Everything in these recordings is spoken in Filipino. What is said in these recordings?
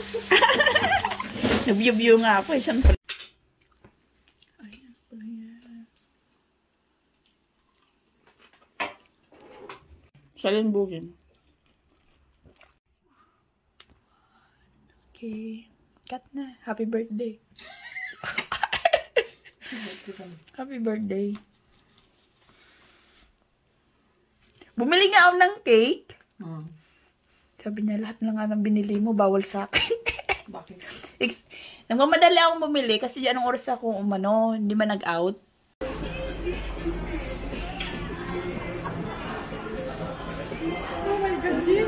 Nag-view nga ako eh, siyempre. Ayan pala yan. Salin bugin. Okay. Cut na. Happy birthday. Happy birthday. Bumili nga ako ng cake. Sabi niya, lahat na nga ng binili mo, bawal sa akin. Bakit? Nagmamadali akong bumili kasi anong oras ako umano, hindi man nag-out. Oh my God, Jim!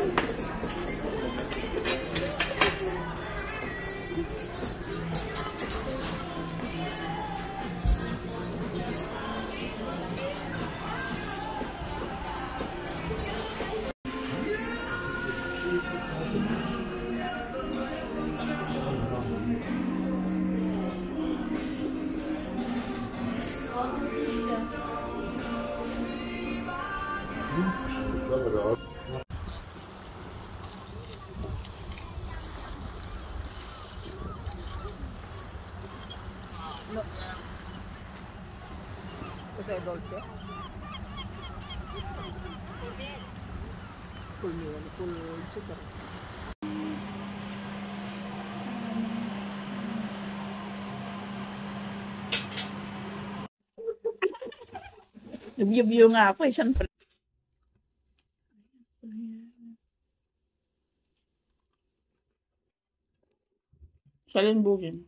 No. Cosa è dolce? Col miele, col zucchero. Nag-view nga ako eh, siyempre. Salin bugin.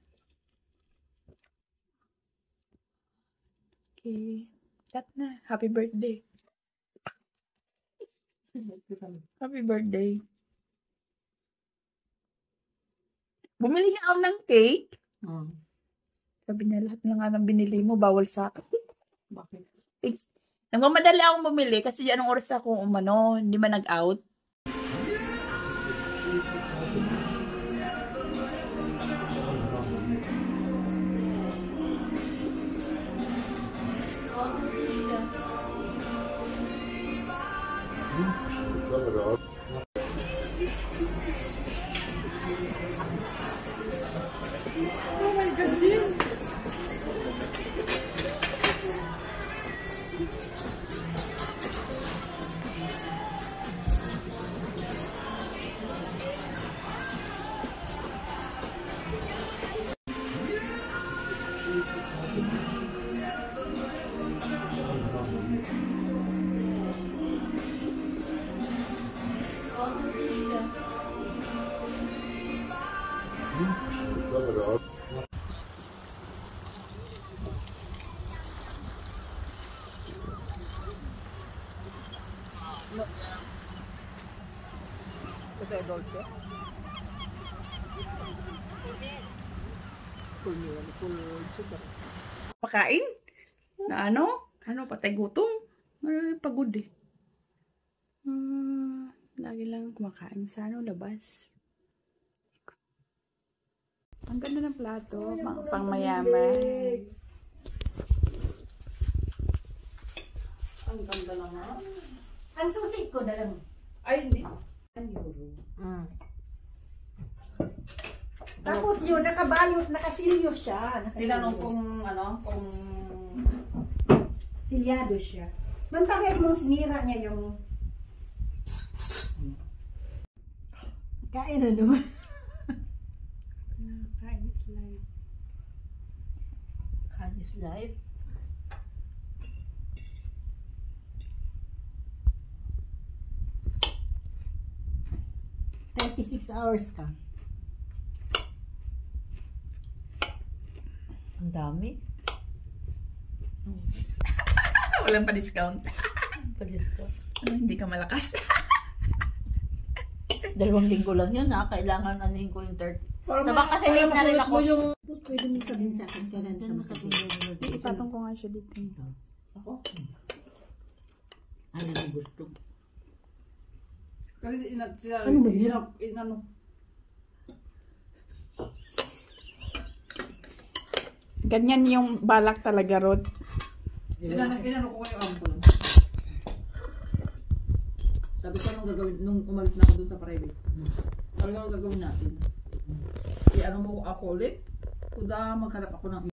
Okay. Cut na. Happy birthday. Happy birthday. Bumili nga ako ng cake. Sabi niya, lahat na nga ng binili mo, bawal sa akin. Bakit? Nagmamadali akong bumili kasi anong oras ako umano, hindi man nag-out. Oh my God, Jim! No. Cosa è dolce? Col miele, col zucchero. Pakain? Na ano? Patay gutom? Pagod eh. Lagi lang kumakain sa labas. Ang ganda ng plato, pang mayaman. Ang ganda naman. Ang susi ko na lang. Ay, hindi. Tapos yun, nakabalot, nakasilyo siya. Tinanong kung kung silyado siya. Mantangin mong sinira niya yung... Kain na naman. Kain is life. Kain is life. Hours ka. Ang dami. Walang pa-discount. Pa-discount. Hindi ka malakas. 2 linggo lang yun ha. Kailangan anuhin ko yung 30. Sabang kasi late na rin ako. Pwede mo sabihin sa akin ka rin. Ipatong ko nga siya dito. Ako? Ano yung gusto? Kasi ano ba yun? Ganyan yung balak talaga, Rod. Inano ko kayo ambulance. Sabi ko nung gagawin, nung umalis na ako dun sa private. Ano yung gagawin natin? ano mo ako ulit. Kuda maghanap ako ng